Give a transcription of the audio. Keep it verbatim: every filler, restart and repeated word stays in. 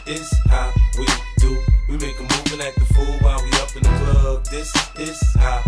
is how we do. We make a move and act the fool while we up in the club. This is how